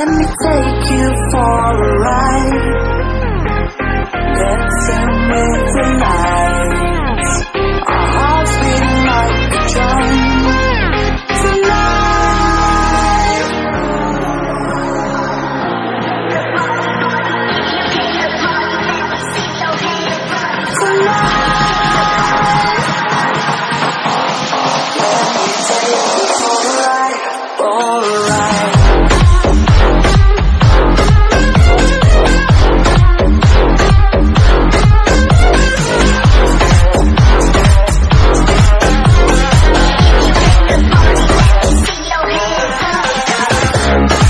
Let me take you for a ride. Dancing with the lights. Our hearts beating like a drum. Tonight. Tonight.